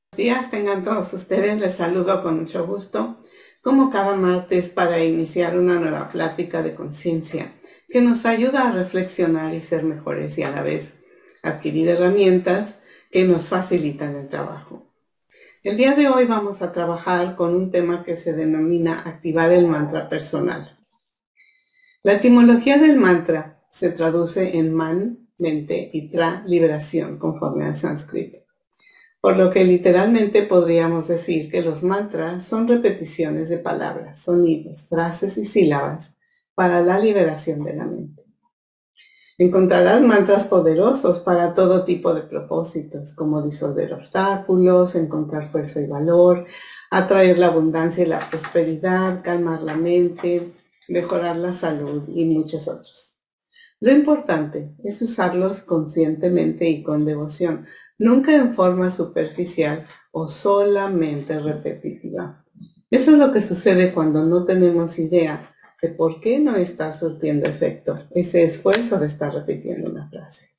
Días tengan todos ustedes, les saludo con mucho gusto, como cada martes para iniciar una nueva plática de conciencia que nos ayuda a reflexionar y ser mejores y a la vez adquirir herramientas que nos facilitan el trabajo. El día de hoy vamos a trabajar con un tema que se denomina activar el mantra personal. La etimología del mantra se traduce en man, mente, y tra, liberación, conforme al sánscrito. Por lo que literalmente podríamos decir que los mantras son repeticiones de palabras, sonidos, frases y sílabas para la liberación de la mente. Encontrarás mantras poderosos para todo tipo de propósitos, como disolver obstáculos, encontrar fuerza y valor, atraer la abundancia y la prosperidad, calmar la mente, mejorar la salud y muchos otros. Lo importante es usarlos conscientemente y con devoción, nunca en forma superficial o solamente repetitiva. Eso es lo que sucede cuando no tenemos idea de por qué no está surtiendo efecto ese esfuerzo de estar repitiendo una frase.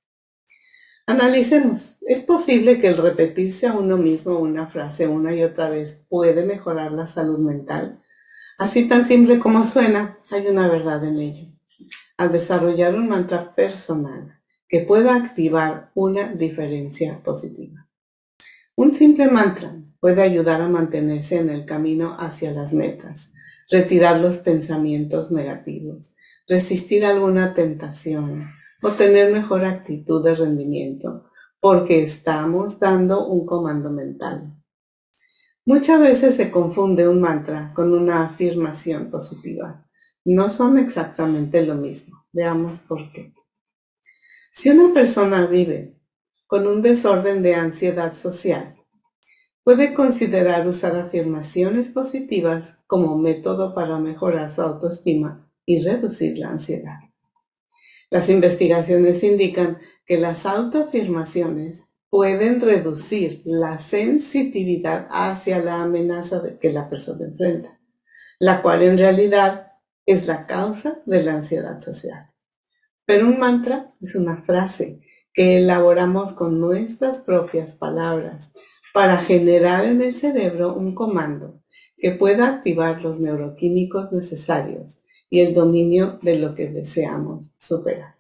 Analicemos. ¿Es posible que el repetirse a uno mismo una frase una y otra vez puede mejorar la salud mental? Así tan simple como suena, hay una verdad en ello. Al desarrollar un mantra personal que pueda activar una diferencia positiva. Un simple mantra puede ayudar a mantenerse en el camino hacia las metas, retirar los pensamientos negativos, resistir alguna tentación o tener mejor actitud de rendimiento, porque estamos dando un comando mental. Muchas veces se confunde un mantra con una afirmación positiva. No son exactamente lo mismo. Veamos por qué. Si una persona vive con un desorden de ansiedad social, puede considerar usar afirmaciones positivas como método para mejorar su autoestima y reducir la ansiedad. Las investigaciones indican que las autoafirmaciones pueden reducir la sensitividad hacia la amenaza que la persona enfrenta, la cual en realidad es la causa de la ansiedad social. Pero un mantra es una frase que elaboramos con nuestras propias palabras para generar en el cerebro un comando que pueda activar los neuroquímicos necesarios y el dominio de lo que deseamos superar.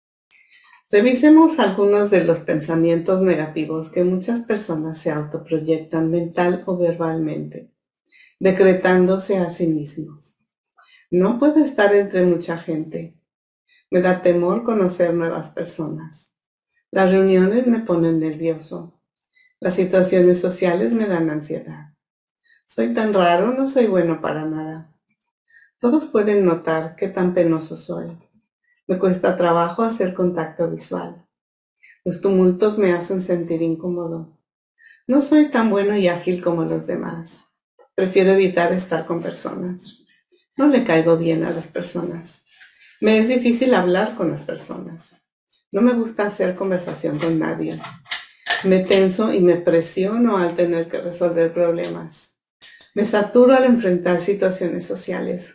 Revisemos algunos de los pensamientos negativos que muchas personas se autoproyectan mental o verbalmente, decretándose a sí mismos. No puedo estar entre mucha gente. Me da temor conocer nuevas personas. Las reuniones me ponen nervioso. Las situaciones sociales me dan ansiedad. Soy tan raro, no soy bueno para nada. Todos pueden notar qué tan penoso soy. Me cuesta trabajo hacer contacto visual. Los tumultos me hacen sentir incómodo. No soy tan bueno y ágil como los demás. Prefiero evitar estar con personas. No le caigo bien a las personas. Me es difícil hablar con las personas. No me gusta hacer conversación con nadie. Me tenso y me presiono al tener que resolver problemas. Me saturo al enfrentar situaciones sociales.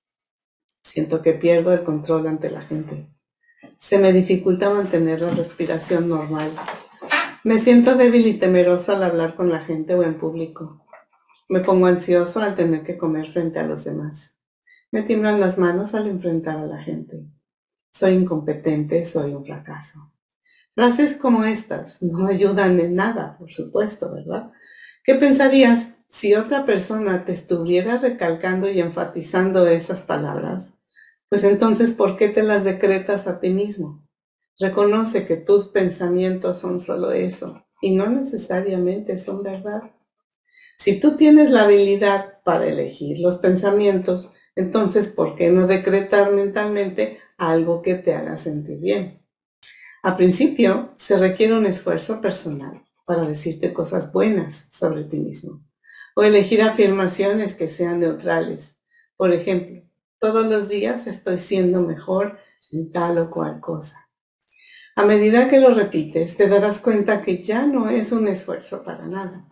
Siento que pierdo el control ante la gente. Se me dificulta mantener la respiración normal. Me siento débil y temeroso al hablar con la gente o en público. Me pongo ansioso al tener que comer frente a los demás. Me tiemblan las manos al enfrentar a la gente. Soy incompetente, soy un fracaso. Frases como estas no ayudan en nada, por supuesto, ¿verdad? ¿Qué pensarías si otra persona te estuviera recalcando y enfatizando esas palabras? Pues entonces, ¿por qué te las decretas a ti mismo? Reconoce que tus pensamientos son solo eso y no necesariamente son verdad. Si tú tienes la habilidad para elegir los pensamientos, entonces, ¿por qué no decretar mentalmente algo que te haga sentir bien? Al principio, se requiere un esfuerzo personal para decirte cosas buenas sobre ti mismo o elegir afirmaciones que sean neutrales. Por ejemplo, todos los días estoy siendo mejor en tal o cual cosa. A medida que lo repites, te darás cuenta que ya no es un esfuerzo para nada.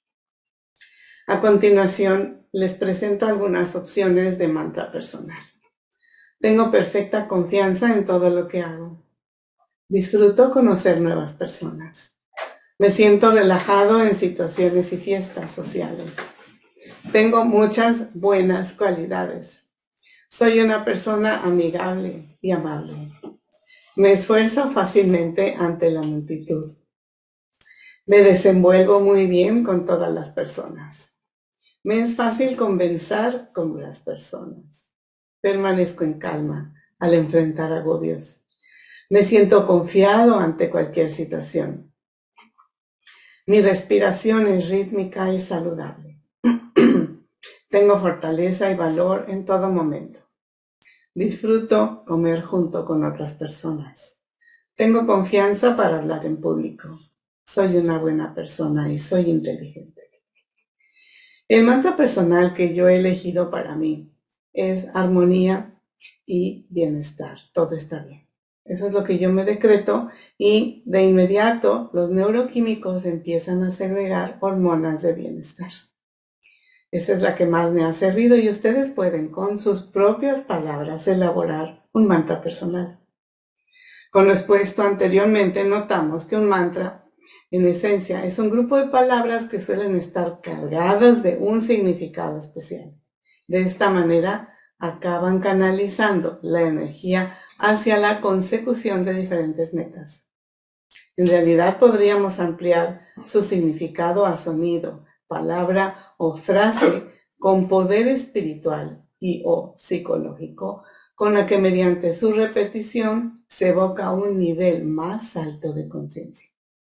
A continuación, les presento algunas opciones de mantra personal. Tengo perfecta confianza en todo lo que hago. Disfruto conocer nuevas personas. Me siento relajado en situaciones y fiestas sociales. Tengo muchas buenas cualidades. Soy una persona amigable y amable. Me esfuerzo fácilmente ante la multitud. Me desenvuelvo muy bien con todas las personas. Me es fácil conversar con las personas. Permanezco en calma al enfrentar agobios. Me siento confiado ante cualquier situación. Mi respiración es rítmica y saludable. Tengo fortaleza y valor en todo momento. Disfruto comer junto con otras personas. Tengo confianza para hablar en público. Soy una buena persona y soy inteligente. El mantra personal que yo he elegido para mí es armonía y bienestar. Todo está bien. Eso es lo que yo me decreto y de inmediato los neuroquímicos empiezan a segregar hormonas de bienestar. Esa es la que más me ha servido y ustedes pueden con sus propias palabras elaborar un mantra personal. Con lo expuesto anteriormente notamos que un mantra en esencia es un grupo de palabras que suelen estar cargadas de un significado especial. De esta manera acaban canalizando la energía hacia la consecución de diferentes metas. En realidad podríamos ampliar su significado a sonido, palabra o frase con poder espiritual y o psicológico, con la que mediante su repetición se evoca un nivel más alto de conciencia.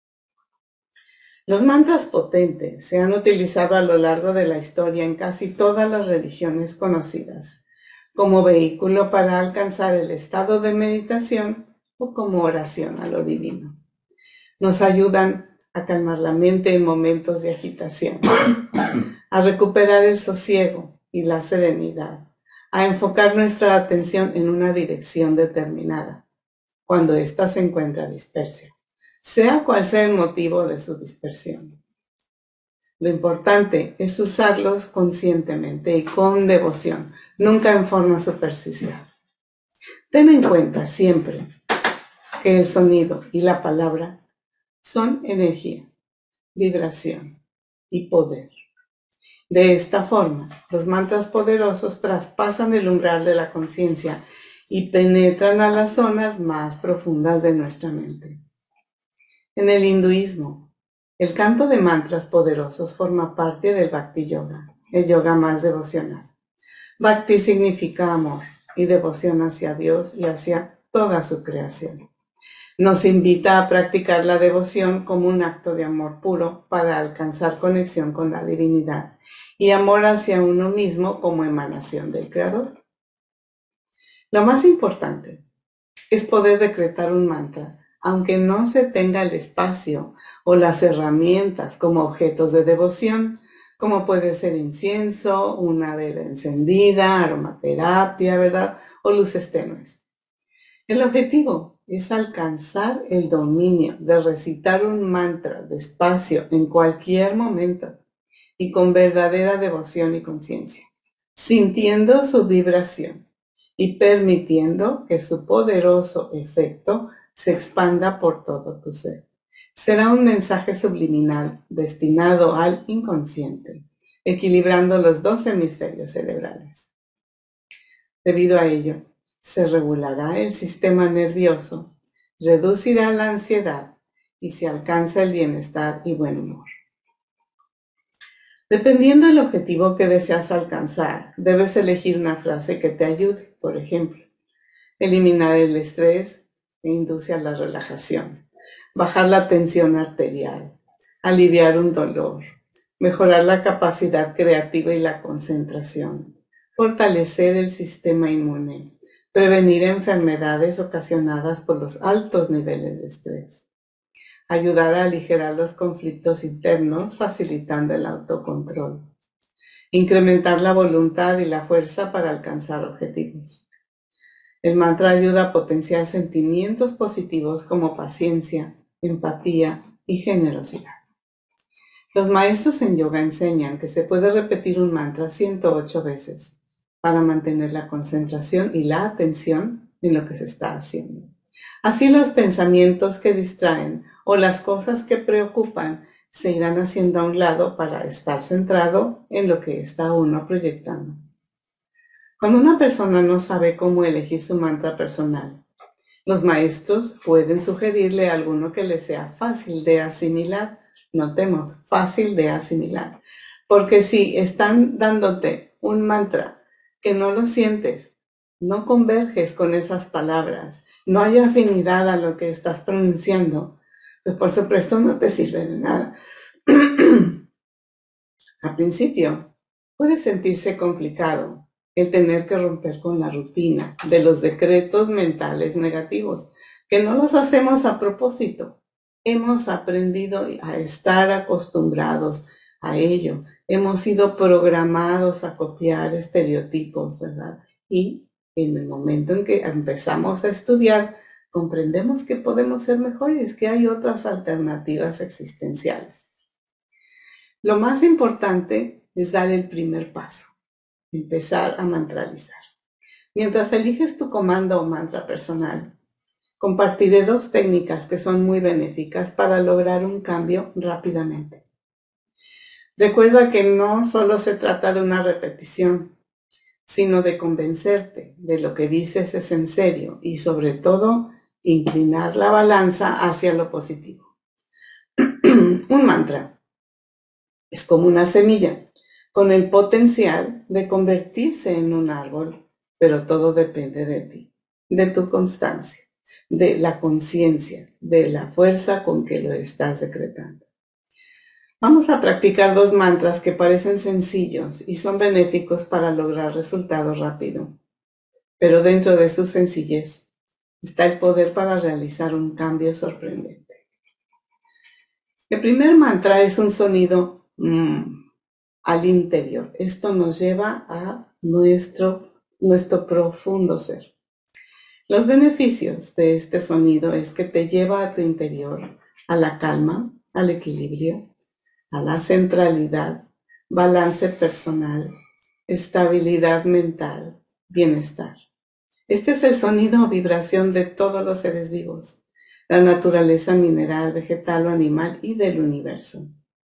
Los mantras potentes se han utilizado a lo largo de la historia en casi todas las religiones conocidas, como vehículo para alcanzar el estado de meditación o como oración a lo divino. Nos ayudan a calmar la mente en momentos de agitación, a recuperar el sosiego y la serenidad, a enfocar nuestra atención en una dirección determinada, cuando ésta se encuentra dispersa, sea cual sea el motivo de su dispersión. Lo importante es usarlos conscientemente y con devoción, nunca en forma superficial. Ten en cuenta siempre que el sonido y la palabra son energía, vibración y poder. De esta forma, los mantras poderosos traspasan el umbral de la conciencia y penetran a las zonas más profundas de nuestra mente. En el hinduismo, el canto de mantras poderosos forma parte del Bhakti Yoga, el yoga más devocional. Bhakti significa amor y devoción hacia Dios y hacia toda su creación. Nos invita a practicar la devoción como un acto de amor puro para alcanzar conexión con la divinidad y amor hacia uno mismo como emanación del Creador. Lo más importante es poder decretar un mantra, aunque no se tenga el espacio o las herramientas como objetos de devoción, como puede ser incienso, una vela encendida, aromaterapia, ¿verdad? O luces tenues. El objetivo es alcanzar el dominio de recitar un mantra despacio en cualquier momento y con verdadera devoción y conciencia, sintiendo su vibración y permitiendo que su poderoso efecto se expanda por todo tu ser. Será un mensaje subliminal destinado al inconsciente, equilibrando los dos hemisferios cerebrales. Debido a ello, se regulará el sistema nervioso, reducirá la ansiedad y se alcanza el bienestar y buen humor. Dependiendo del objetivo que deseas alcanzar, debes elegir una frase que te ayude. Por ejemplo, eliminar el estrés e induce a la relajación, bajar la tensión arterial, aliviar un dolor, mejorar la capacidad creativa y la concentración, fortalecer el sistema inmune, prevenir enfermedades ocasionadas por los altos niveles de estrés, ayudar a aligerar los conflictos internos facilitando el autocontrol, incrementar la voluntad y la fuerza para alcanzar objetivos. El mantra ayuda a potenciar sentimientos positivos como paciencia, empatía y generosidad. Los maestros en yoga enseñan que se puede repetir un mantra 108 veces para mantener la concentración y la atención en lo que se está haciendo. Así los pensamientos que distraen o las cosas que preocupan se irán haciendo a un lado para estar centrado en lo que está uno proyectando. Cuando una persona no sabe cómo elegir su mantra personal, los maestros pueden sugerirle alguno que le sea fácil de asimilar. Notemos, fácil de asimilar. Porque si están dándote un mantra que no lo sientes, no converges con esas palabras, no hay afinidad a lo que estás pronunciando, pues por supuesto no te sirve de nada. Al principio, puede sentirse complicado el tener que romper con la rutina de los decretos mentales negativos, que no los hacemos a propósito. Hemos aprendido a estar acostumbrados a ello. Hemos sido programados a copiar estereotipos, ¿verdad? Y en el momento en que empezamos a estudiar, comprendemos que podemos ser mejores, que hay otras alternativas existenciales. Lo más importante es dar el primer paso, empezar a mantralizar. Mientras eliges tu comando o mantra personal, compartiré 2 técnicas que son muy benéficas para lograr un cambio rápidamente. Recuerda que no solo se trata de una repetición, sino de convencerte de lo que dices es en serio y sobre todo inclinar la balanza hacia lo positivo. Un mantra es como una semilla con el potencial de convertirse en un árbol, pero todo depende de ti, de tu constancia, de la conciencia, de la fuerza con que lo estás decretando. Vamos a practicar 2 mantras que parecen sencillos y son benéficos para lograr resultados rápido, pero dentro de su sencillez está el poder para realizar un cambio sorprendente. El primer mantra es un sonido al interior. Esto nos lleva a nuestro profundo ser. Los beneficios de este sonido es que te lleva a tu interior, a la calma, al equilibrio, a la centralidad, balance personal, estabilidad mental, bienestar. Este es el sonido o vibración de todos los seres vivos, la naturaleza mineral, vegetal o animal y del universo.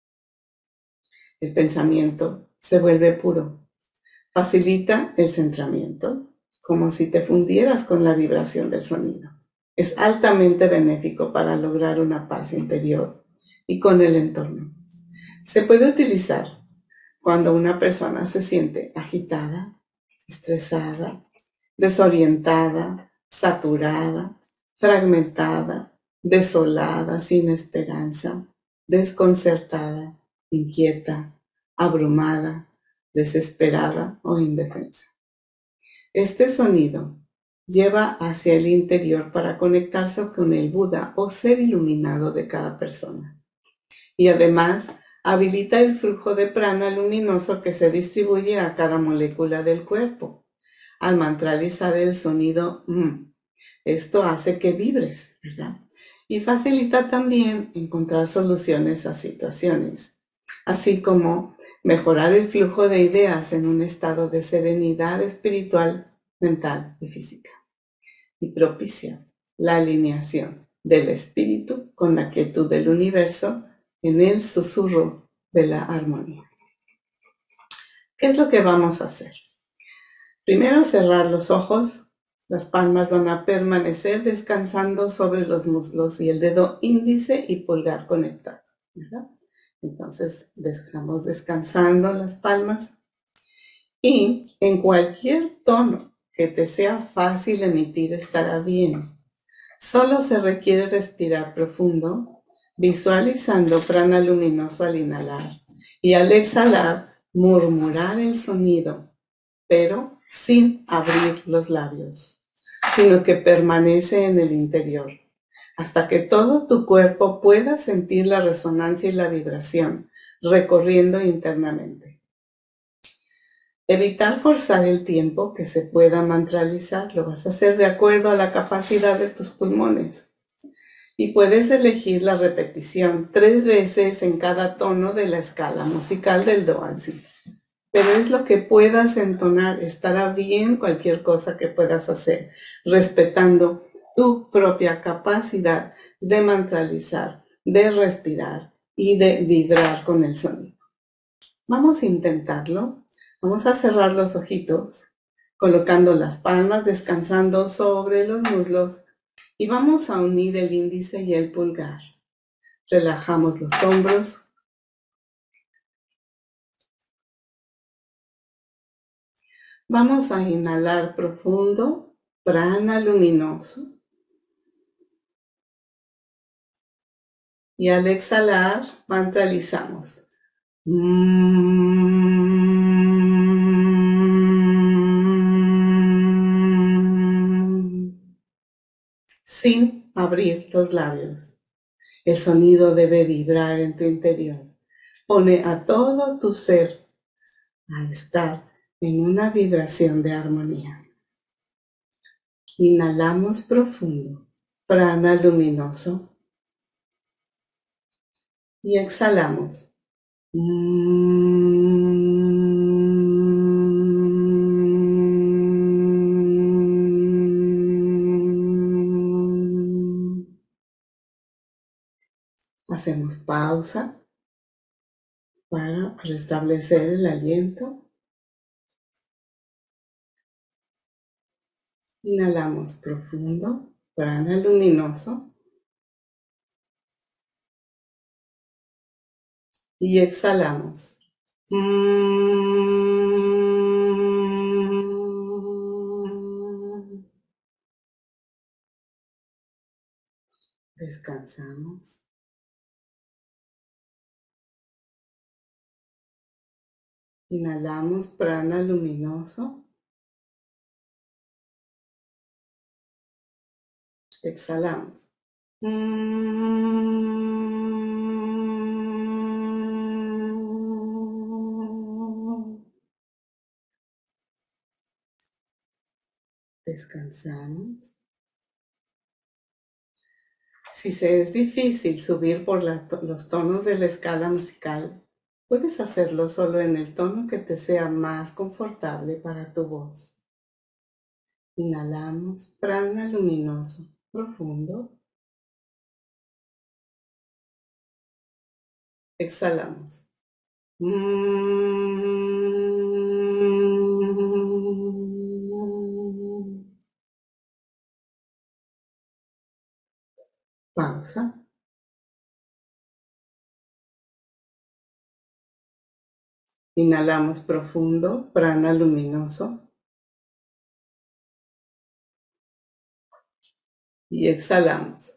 El pensamiento se vuelve puro. Facilita el centramiento, como si te fundieras con la vibración del sonido. Es altamente benéfico para lograr una paz interior y con el entorno. Se puede utilizar cuando una persona se siente agitada, estresada, desorientada, saturada, fragmentada, desolada, sin esperanza, desconcertada, inquieta, abrumada, desesperada o indefensa. Este sonido lleva hacia el interior para conectarse con el Buda o ser iluminado de cada persona. Y además habilita el flujo de prana luminoso que se distribuye a cada molécula del cuerpo. Al mantralizar el sonido esto hace que vibres, ¿verdad? Y facilita también encontrar soluciones a situaciones, así como mejorar el flujo de ideas en un estado de serenidad espiritual, mental y física. Y propicia la alineación del espíritu con la quietud del universo en el susurro de la armonía. ¿Qué es lo que vamos a hacer? Primero, cerrar los ojos. Las palmas van a permanecer descansando sobre los muslos y el dedo índice y pulgar conectados, ¿verdad? Entonces, dejamos descansando las palmas y en cualquier tono que te sea fácil emitir estará bien. Solo se requiere respirar profundo, visualizando prana luminoso al inhalar y al exhalar murmurar el sonido, pero sin abrir los labios, sino que permanece en el interior, hasta que todo tu cuerpo pueda sentir la resonancia y la vibración recorriendo internamente. Evitar forzar el tiempo que se pueda mantralizar, lo vas a hacer de acuerdo a la capacidad de tus pulmones. Y puedes elegir la repetición 3 veces en cada tono de la escala musical del do al si. Pero es lo que puedas entonar, estará bien cualquier cosa que puedas hacer, respetando tu propia capacidad de mantralizar, de respirar y de vibrar con el sonido. Vamos a intentarlo. Vamos a cerrar los ojitos, colocando las palmas, descansando sobre los muslos y vamos a unir el índice y el pulgar. Relajamos los hombros. Vamos a inhalar profundo, prana luminoso. Y al exhalar, mantralizamos. Sin abrir los labios. El sonido debe vibrar en tu interior. Pone a todo tu ser a estar en una vibración de armonía. Inhalamos profundo, prana luminoso. Y exhalamos. Hacemos pausa para restablecer el aliento. Inhalamos profundo, prana luminoso. Y exhalamos. Descansamos. Inhalamos prana luminoso. Exhalamos. Descansamos. Si se es difícil subir por los tonos de la escala musical, puedes hacerlo solo en el tono que te sea más confortable para tu voz. Inhalamos prana luminoso, profundo. Exhalamos. Pausa. Inhalamos profundo, prana luminoso. Y exhalamos.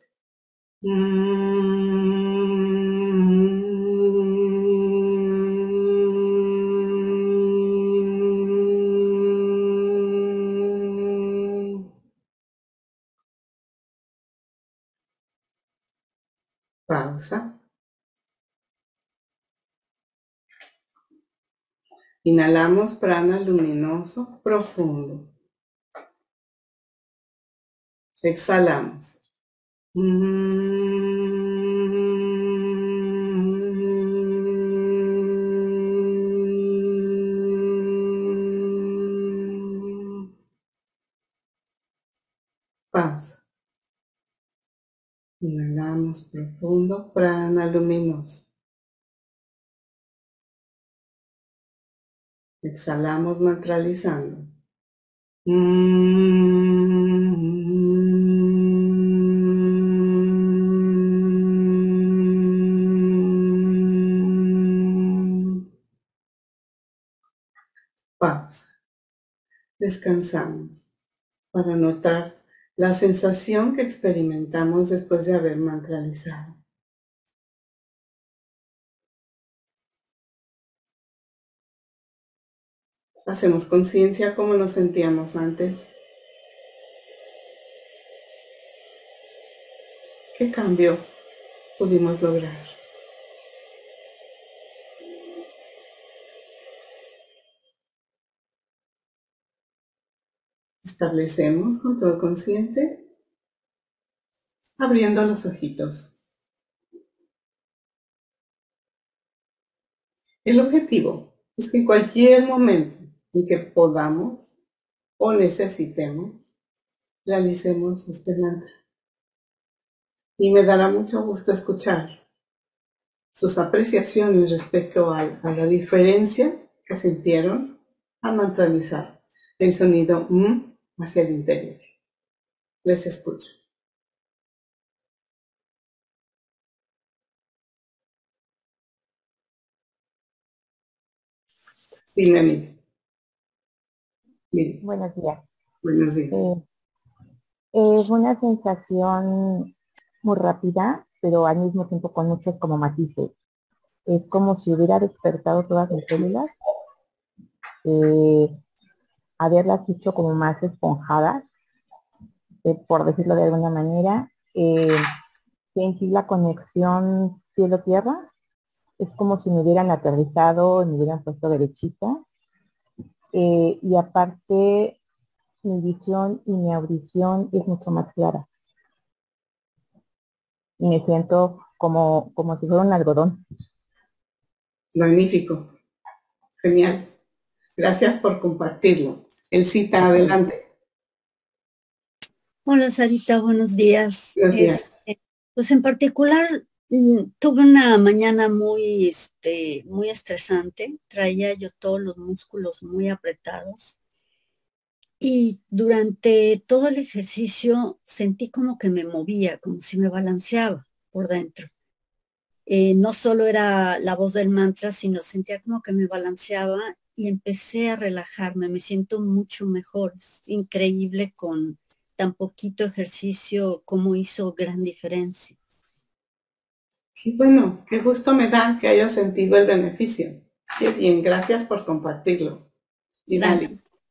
Pausa. Inhalamos prana luminoso, profundo. Exhalamos. Pausa. Inhalamos profundo, prana luminoso. Exhalamos mantralizando. Pausa. Descansamos para notar la sensación que experimentamos después de haber mantralizado. Hacemos conciencia cómo nos sentíamos antes. ¿Qué cambio pudimos lograr? Establecemos control consciente, abriendo los ojitos. El objetivo es que en cualquier momento en que podamos o necesitemos, realicemos este mantra. Y me dará mucho gusto escuchar sus apreciaciones respecto a la diferencia que sintieron al mantralizar el sonido hacia el interior. Les escucho. Dime a mí. Bien. Buenos días. Buenos días. Es una sensación muy rápida, pero al mismo tiempo con muchos como matices. Es como si hubiera despertado todas mis células, eh, haberlas hecho como más esponjadas, por decirlo de alguna manera. Sentí la conexión cielo-tierra. Es como si me hubieran aterrizado y me hubieran puesto derechita. Y aparte, mi visión y mi audición es mucho más clara. Y me siento como si fuera un algodón. Magnífico. Genial. Gracias por compartirlo. Elcita, adelante. Hola Sarita, buenos días. Buenos días. Pues en particular tuve una mañana muy estresante. Traía yo todos los músculos muy apretados y durante todo el ejercicio sentí como que me movía, como si me balanceaba por dentro. No solo era la voz del mantra, sino sentía como que me balanceaba y empecé a relajarme. Me siento mucho mejor. Es increíble con tan poquito ejercicio cómo hizo gran diferencia. Y bueno, qué gusto me da que hayas sentido el beneficio. Qué bien, gracias por compartirlo. Gracias.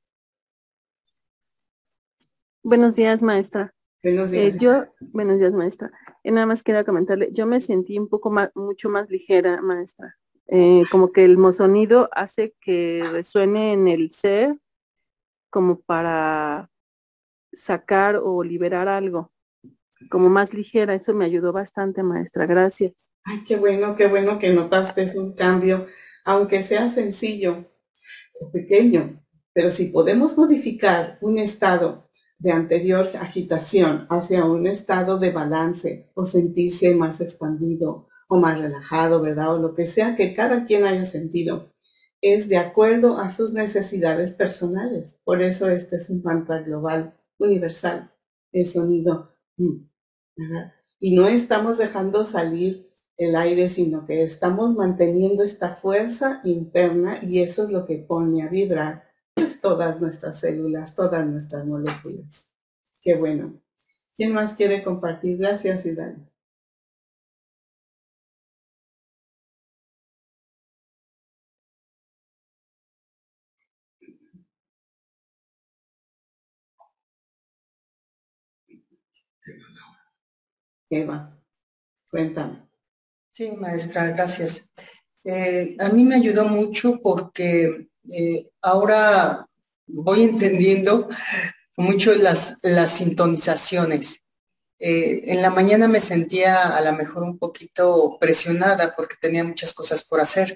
Buenos días, maestra. Buenos días. Buenos días, maestra. Nada más quería comentarle, yo me sentí un poco más, mucho más ligera, maestra. Como que el sonido hace que resuene en el ser, como para sacar o liberar algo, como más ligera. Eso me ayudó bastante, maestra. Gracias. Ay, qué bueno que notaste un cambio, aunque sea sencillo o pequeño. Pero si podemos modificar un estado de anterior agitación hacia un estado de balance o sentirse más expandido o más relajado, ¿verdad? O lo que sea que cada quien haya sentido, es de acuerdo a sus necesidades personales. Por eso este es un mantra global, universal, el sonido, ¿verdad? Y no estamos dejando salir el aire, sino que estamos manteniendo esta fuerza interna y eso es lo que pone a vibrar pues todas nuestras células, todas nuestras moléculas. Qué bueno. ¿Quién más quiere compartir? Gracias, Iván. Eva, cuéntame. Sí, maestra, gracias. A mí me ayudó mucho porque ahora voy entendiendo mucho las sintonizaciones. En la mañana me sentía a lo mejor un poquito presionada porque tenía muchas cosas por hacer.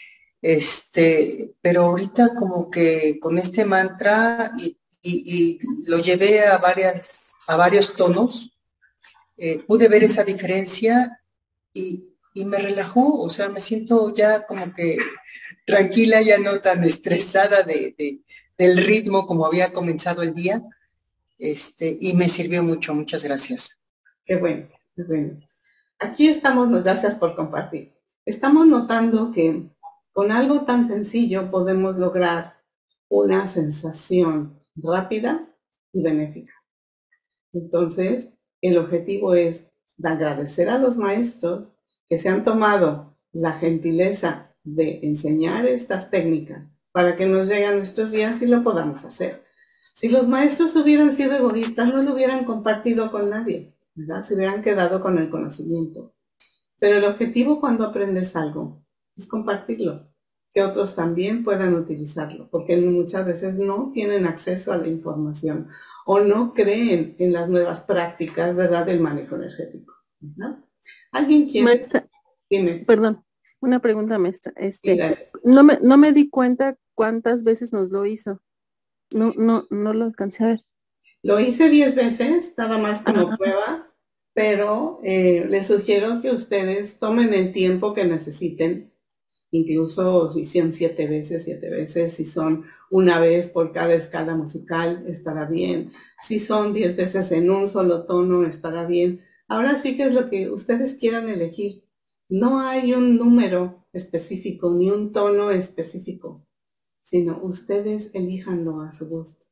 Pero ahorita como que con este mantra y lo llevé a varios tonos, pude ver esa diferencia y me relajó, o sea, me siento ya como que tranquila, ya no tan estresada del ritmo como había comenzado el día, y me sirvió mucho, muchas gracias. Qué bueno, qué bueno. Aquí estamos, gracias por compartir. Estamos notando que con algo tan sencillo podemos lograr una sensación rápida y benéfica. Entonces, el objetivo es de agradecer a los maestros que se han tomado la gentileza de enseñar estas técnicas para que nos lleguen nuestros días y lo podamos hacer. Si los maestros hubieran sido egoístas, no lo hubieran compartido con nadie, ¿verdad? Se hubieran quedado con el conocimiento. Pero el objetivo cuando aprendes algo es compartirlo, que otros también puedan utilizarlo, porque muchas veces no tienen acceso a la información o no creen en las nuevas prácticas, ¿verdad?, del manejo energético. ¿No? ¿Alguien quiere? Maestra, Dime. perdón, una pregunta, maestra. Dígale. No me di cuenta cuántas veces nos lo hizo. No lo alcancé a ver. Lo hice 10 veces, nada más como prueba, pero les sugiero que ustedes tomen el tiempo que necesiten, incluso si son 7 veces, si son una vez por cada escala musical, estará bien. Si son 10 veces en un solo tono, estará bien. Ahora sí que es lo que ustedes quieran elegir. No hay un número específico ni un tono específico, sino ustedes elíjanlo a su gusto.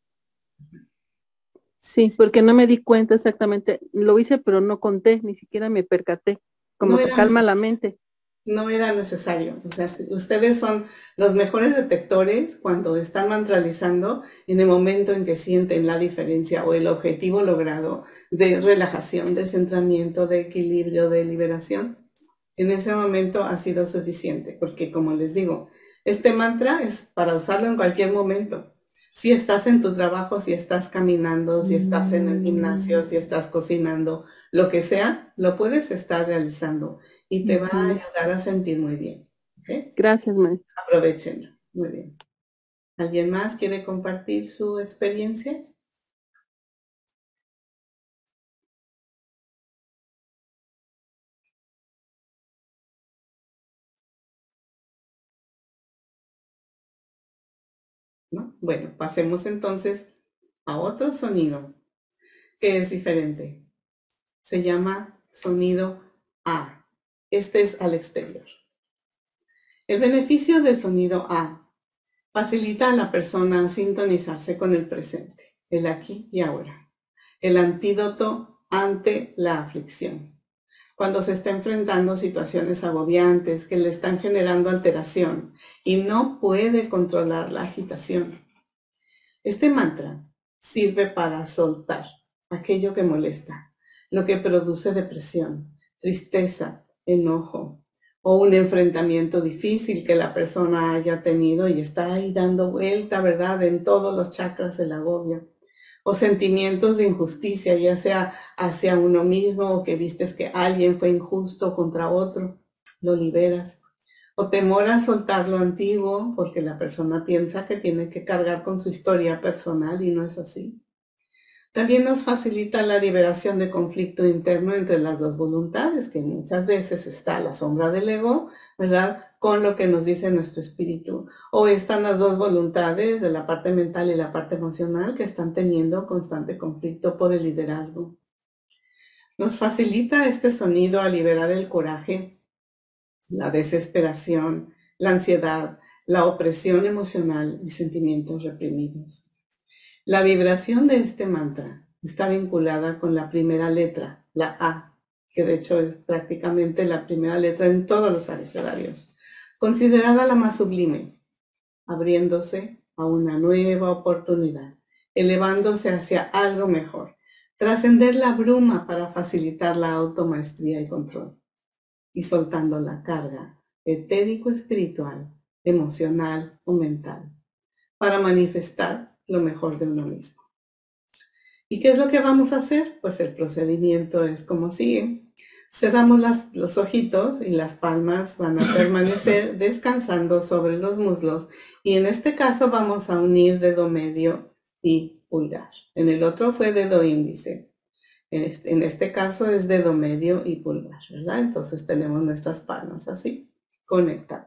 Sí, porque no me di cuenta exactamente. Lo hice, pero no conté, ni siquiera me percaté. Como No que era calma la mente. No era necesario. O sea, ustedes son los mejores detectores cuando están mantralizando en el momento en que sienten la diferencia o el objetivo logrado de relajación, de centramiento, de equilibrio, de liberación. En ese momento ha sido suficiente, porque como les digo, este mantra es para usarlo en cualquier momento. Si estás en tu trabajo, si estás caminando, si estás en el gimnasio, si estás cocinando, lo que sea, lo puedes estar realizando y te va a ayudar a sentir muy bien. ¿Okay? Gracias, maestra. Aprovechenlo. Muy bien. ¿Alguien más quiere compartir su experiencia? ¿No? Bueno, pasemos entonces a otro sonido que es diferente. Se llama sonido A. Este es al exterior. El beneficio del sonido A facilita a la persona sintonizarse con el presente, el aquí y ahora, el antídoto ante la aflicción. Cuando se está enfrentando situaciones agobiantes que le están generando alteración y no puede controlar la agitación. Este mantra sirve para soltar aquello que molesta, lo que produce depresión, tristeza, enojo o un enfrentamiento difícil que la persona haya tenido y está ahí dando vuelta, ¿verdad?, en todos los chakras del agobio. O sentimientos de injusticia, ya sea hacia uno mismo o que vistes que alguien fue injusto contra otro, lo liberas. O temor a soltar lo antiguo porque la persona piensa que tiene que cargar con su historia personal y no es así. También nos facilita la liberación de conflicto interno entre las dos voluntades, que muchas veces está la sombra del ego, ¿verdad?, con lo que nos dice nuestro espíritu. O están las dos voluntades de la parte mental y la parte emocional que están teniendo constante conflicto por el liderazgo. Nos facilita este sonido a liberar el coraje, la desesperación, la ansiedad, la opresión emocional y sentimientos reprimidos. La vibración de este mantra está vinculada con la primera letra, la A, que de hecho es prácticamente la primera letra en todos los abecedarios, considerada la más sublime, abriéndose a una nueva oportunidad, elevándose hacia algo mejor, trascender la bruma para facilitar la automaestría y control, y soltando la carga etérico-espiritual, emocional o mental, para manifestar lo mejor de uno mismo. ¿Y qué es lo que vamos a hacer? Pues el procedimiento es como sigue. Cerramos los ojitos y las palmas van a permanecer descansando sobre los muslos. Y en este caso vamos a unir dedo medio y pulgar. En el otro fue dedo índice. En este caso es dedo medio y pulgar, ¿verdad? Entonces tenemos nuestras palmas así, conectadas.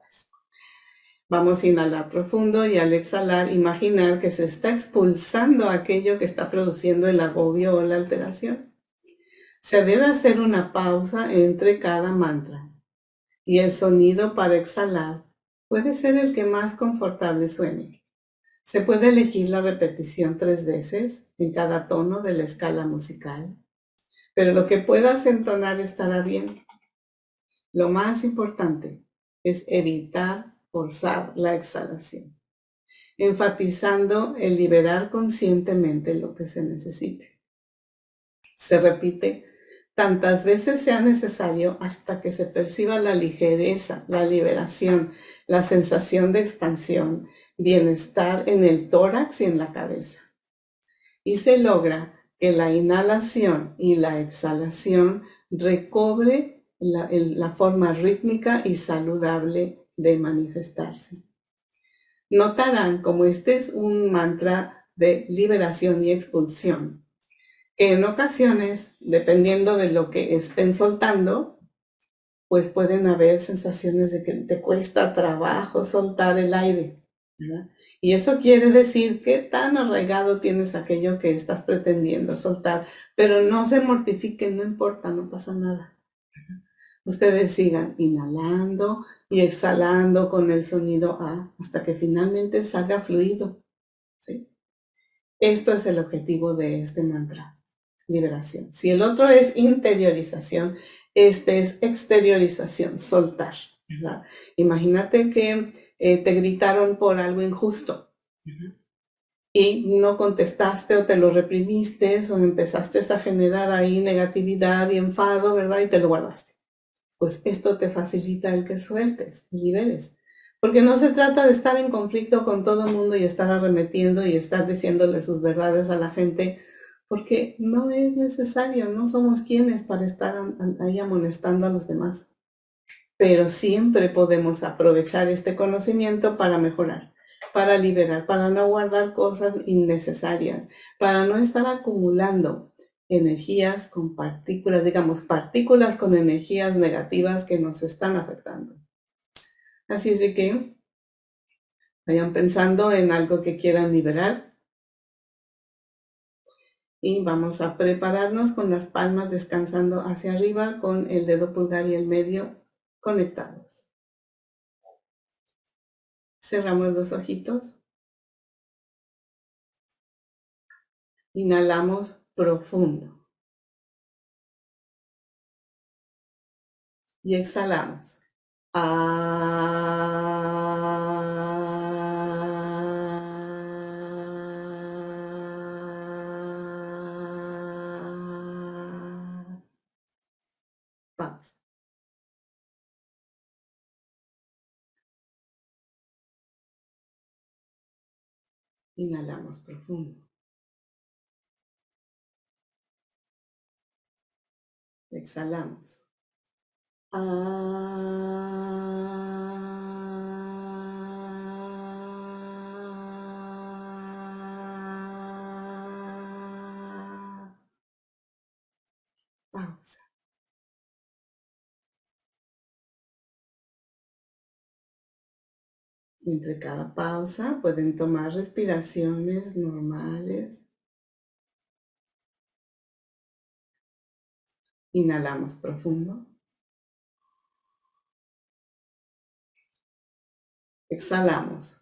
Vamos a inhalar profundo y al exhalar imaginar que se está expulsando aquello que está produciendo el agobio o la alteración. Se debe hacer una pausa entre cada mantra y el sonido para exhalar puede ser el que más confortable suene. Se puede elegir la repetición 3 veces en cada tono de la escala musical, pero lo que puedas entonar estará bien. Lo más importante es evitar forzar la exhalación, enfatizando el liberar conscientemente lo que se necesite. Se repite tantas veces sea necesario hasta que se perciba la ligereza, la liberación, la sensación de expansión, bienestar en el tórax y en la cabeza. Y se logra que la inhalación y la exhalación recobre la forma rítmica y saludable de manifestarse. Notarán como este es un mantra de liberación y expulsión. que en ocasiones, dependiendo de lo que estén soltando, pues pueden haber sensaciones de que te cuesta trabajo soltar el aire, ¿verdad? Y eso quiere decir que tan arraigado tienes aquello que estás pretendiendo soltar, pero no se mortifiquen, no importa, no pasa nada. Ustedes sigan inhalando y exhalando con el sonido A hasta que finalmente salga fluido, ¿sí? Esto es el objetivo de este mantra, liberación. Si el otro es interiorización, este es exteriorización, soltar, ¿verdad? Imagínate que te gritaron por algo injusto, ¿verdad? Y no contestaste o te lo reprimiste o empezaste a generar ahí negatividad y enfado, ¿verdad? Y te lo guardaste. Pues esto te facilita el que sueltes, liberes. Porque no se trata de estar en conflicto con todo el mundo y estar arremetiendo y estar diciéndole sus verdades a la gente, porque no es necesario, no somos quienes para estar ahí amonestando a los demás. Pero siempre podemos aprovechar este conocimiento para mejorar, para liberar, para no guardar cosas innecesarias, para no estar acumulando energías con partículas, digamos, partículas con energías negativas que nos están afectando. Así es de que vayan pensando en algo que quieran liberar y vamos a prepararnos con las palmas descansando hacia arriba, con el dedo pulgar y el medio conectados. Cerramos los ojitos. Inhalamos profundo y exhalamos. Pausa. Inhalamos profundo. Exhalamos. Pausa. Entre cada pausa pueden tomar respiraciones normales. Inhalamos profundo. Exhalamos.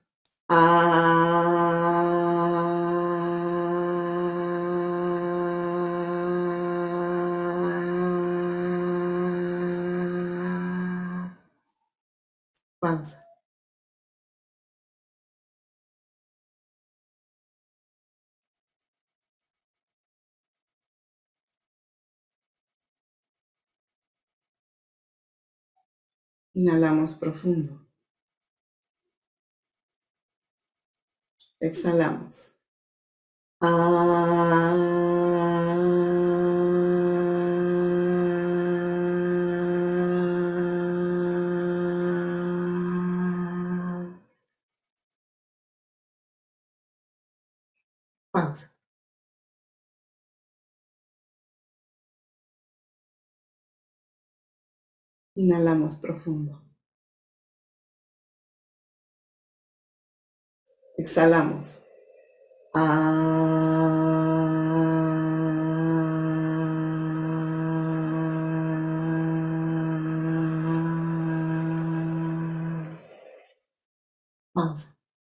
Pausa. Inhalamos profundo. Exhalamos. Pausa. Inhalamos profundo. Exhalamos. Pausa.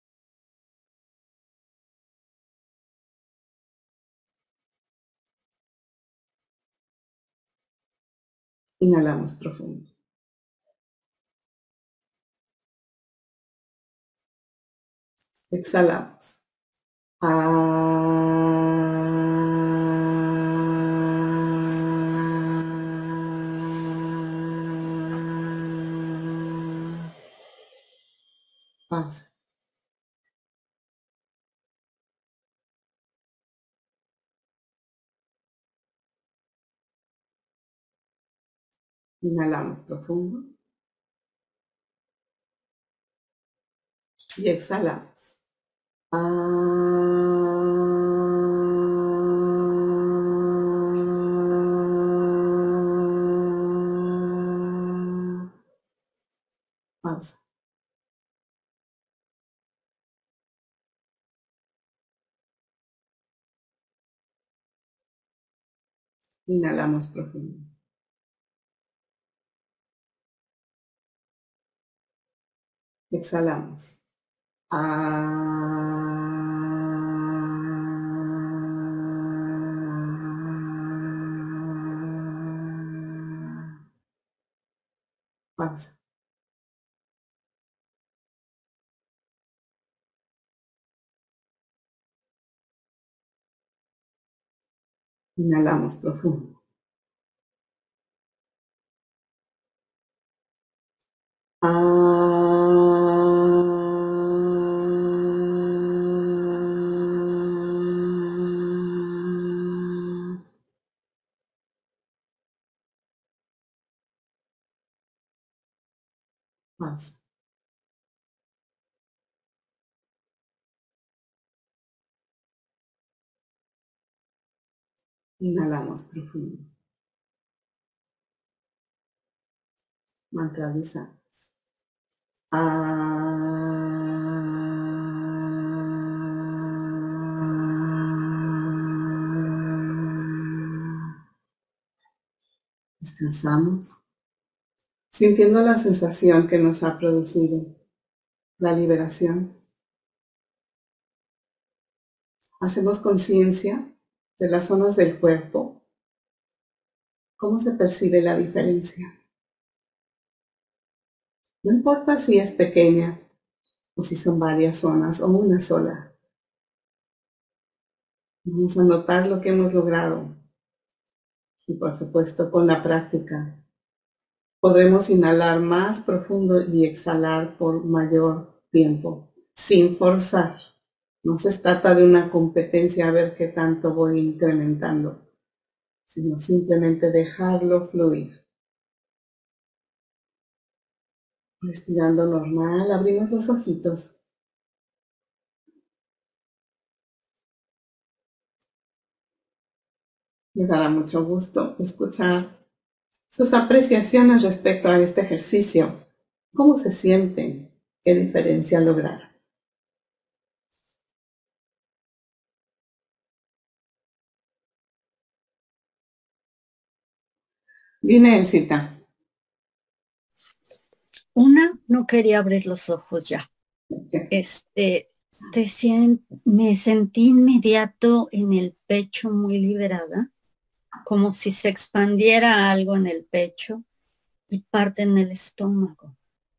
Inhalamos profundo. Exhalamos. Pausa. Inhalamos profundo y exhalamos. Inhalamos profundo. Exhalamos. Pausa. Inhalamos profundo. Pausa. Inhalamos profundo. Mantralizamos. Descansamos, sintiendo la sensación que nos ha producido la liberación. Hacemos conciencia de las zonas del cuerpo. ¿Cómo se percibe la diferencia? No importa si es pequeña o si son varias zonas o una sola. Vamos a notar lo que hemos logrado. Y por supuesto, con la práctica, podremos inhalar más profundo y exhalar por mayor tiempo, sin forzar. No se trata de una competencia a ver qué tanto voy incrementando, sino simplemente dejarlo fluir. Respirando normal, abrimos los ojitos. Me dará mucho gusto escuchar sus apreciaciones respecto a este ejercicio. ¿Cómo se sienten? ¿Qué diferencia lograr? Dime, Elcita. Una, no quería abrir los ojos ya. Me sentí inmediato en el pecho muy liberada, como si se expandiera algo en el pecho y parte en el estómago.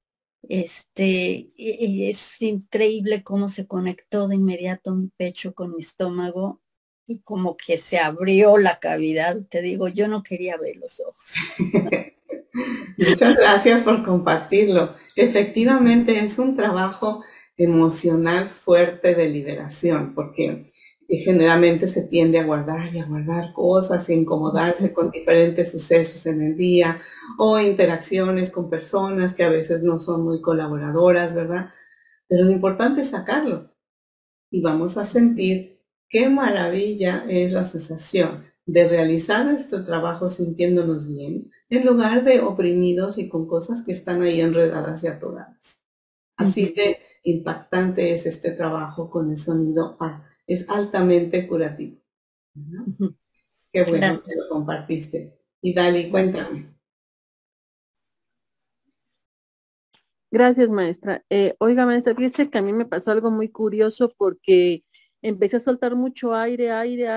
Es increíble cómo se conectó de inmediato mi pecho con mi estómago y como que se abrió la cavidad. Te digo, yo no quería ver los ojos. Muchas gracias por compartirlo. Efectivamente es un trabajo emocional fuerte de liberación, porque generalmente se tiende a guardar y a guardar cosas y incomodarse con diferentes sucesos en el día o interacciones con personas que a veces no son muy colaboradoras, ¿verdad? Pero lo importante es sacarlo y vamos a sentir qué maravilla es la sensación de realizar nuestro trabajo sintiéndonos bien, en lugar de oprimidos y con cosas que están ahí enredadas y atoradas. Así de impactante es este trabajo con el sonido A. Es altamente curativo. ¿No? Qué bueno Gracias. que lo compartiste. Y Dali, cuéntame. Gracias, maestra. Oiga, maestra, fíjese que a mí me pasó algo muy curioso porque empecé a soltar mucho aire,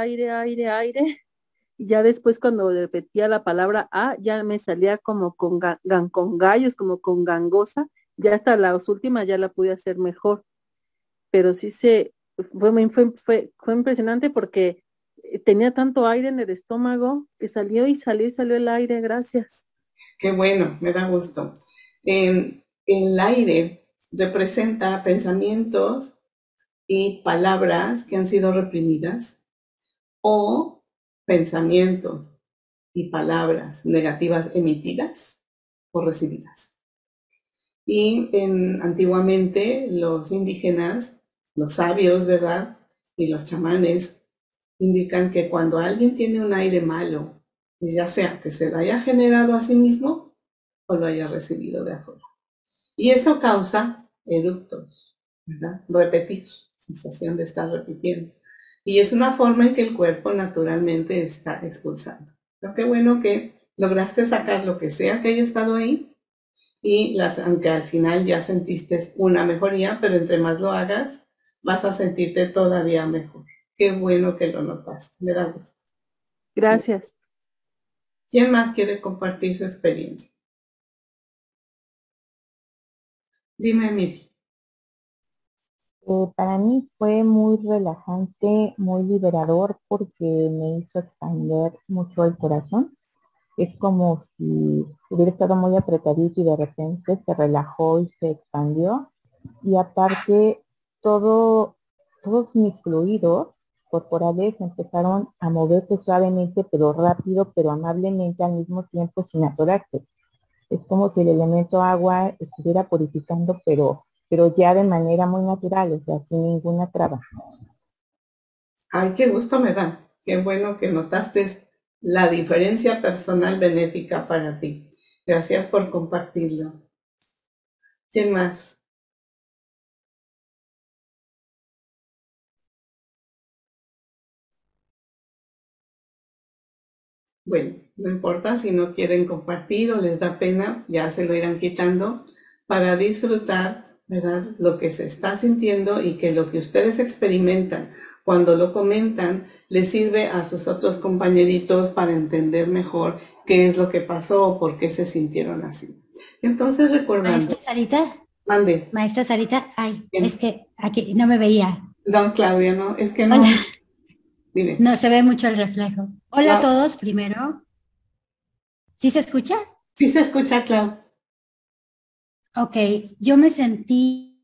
y ya después cuando repetía la palabra A, ya me salía como con gallos, como con gangosa, ya hasta las últimas ya la pude hacer mejor, pero sí fue impresionante porque tenía tanto aire en el estómago que salió y salió y salió el aire, gracias. Qué bueno, me da gusto. El aire representa pensamientos y palabras que han sido reprimidas o pensamientos y palabras negativas emitidas o recibidas. Y antiguamente los indígenas, los sabios, ¿verdad? Y los chamanes indican que cuando alguien tiene un aire malo, ya sea que se lo haya generado a sí mismo o lo haya recibido de afuera. Y eso causa eructos, ¿verdad? Repetir, sensación de estar repitiendo. Y es una forma en que el cuerpo naturalmente está expulsando. Pero qué bueno que lograste sacar lo que sea que haya estado ahí y aunque al final ya sentiste una mejoría, pero entre más lo hagas, vas a sentirte todavía mejor. Qué bueno que lo notaste, me da gusto. Gracias. ¿Quién más quiere compartir su experiencia? Dime, Miri. Para mí fue muy relajante, muy liberador porque me hizo expandir mucho el corazón. Es como si hubiera estado muy apretadito y de repente se relajó y se expandió. Y aparte, todos mis fluidos corporales empezaron a moverse suavemente, pero rápido, pero amablemente al mismo tiempo sin atorarse. Es como si el elemento agua estuviera purificando, pero ya de manera muy natural, o sea, sin ninguna traba. Ay, qué gusto me da. Qué bueno que notaste la diferencia personal benéfica para ti. Gracias por compartirlo. ¿Quién más? Bueno, no importa si no quieren compartir o les da pena, ya se lo irán quitando para disfrutar, ¿verdad? Lo que se está sintiendo y que lo que ustedes experimentan cuando lo comentan les sirve a sus otros compañeritos para entender mejor qué es lo que pasó o por qué se sintieron así. Entonces, recordando, mande. Maestra Sarita, ay, Bien. es que aquí no me veía. Don Claudia, no, es que no. Hola. Dime. No se ve mucho el reflejo. Hola a Clau. todos, primero. ¿Sí se escucha? Sí se escucha, Clau. Ok, yo me sentí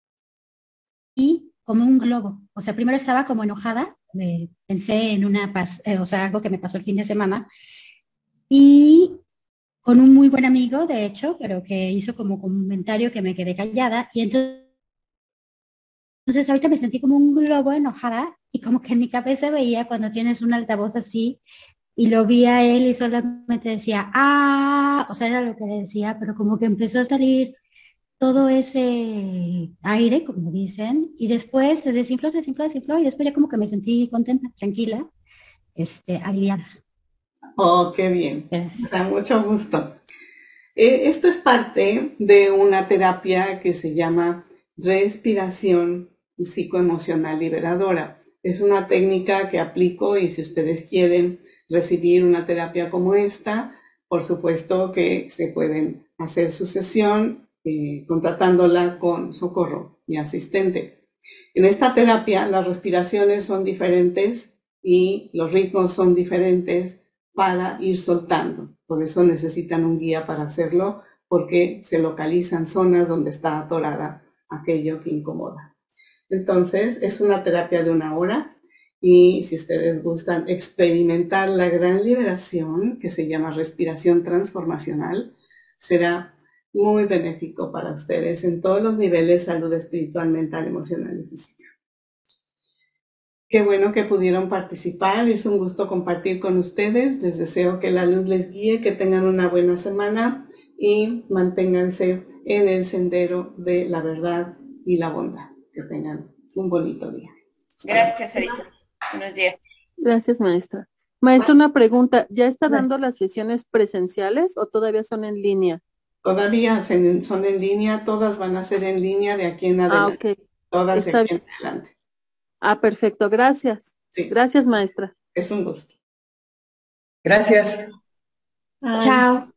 como un globo. O sea, primero estaba como enojada, pensé en o sea, algo que me pasó el fin de semana, y con un muy buen amigo, de hecho, pero que hizo como comentario que me quedé callada, y entonces ahorita me sentí como un globo enojada, y como que en mi cabeza veía cuando tienes un altavoz así, y lo vi a él y solamente decía, o sea, era lo que decía, pero como que empezó a salir todo ese aire, como dicen, y después se desinfló, y después ya como que me sentí contenta, tranquila, aliviada. Oh, qué bien. Me da mucho gusto. Esto es parte de una terapia que se llama respiración psicoemocional liberadora. Es una técnica que aplico y si ustedes quieren recibir una terapia como esta, por supuesto que se pueden hacer su sesión contratándola con Socorro, mi asistente. En esta terapia las respiraciones son diferentes y los ritmos son diferentes para ir soltando. Por eso necesitan un guía para hacerlo, porque se localizan zonas donde está atorada aquello que incomoda. Entonces, es una terapia de 1 hora y si ustedes gustan experimentar la gran liberación que se llama respiración transformacional, será muy benéfico para ustedes en todos los niveles: salud espiritual, mental, emocional y física. Qué bueno que pudieron participar, es un gusto compartir con ustedes. Les deseo que la luz les guíe, que tengan una buena semana y manténganse en el sendero de la verdad y la bondad. Que tengan un bonito día. Gracias, Sarita. Buenos días. Gracias, maestra. Maestra, una pregunta. ¿Ya está dando las sesiones presenciales o todavía son en línea? Todavía son en línea, todas van a ser en línea de aquí en adelante. Ok. Todas Está de aquí bien. en adelante. Perfecto. Gracias. Sí. Gracias, maestra. Es un gusto. Gracias. Chao.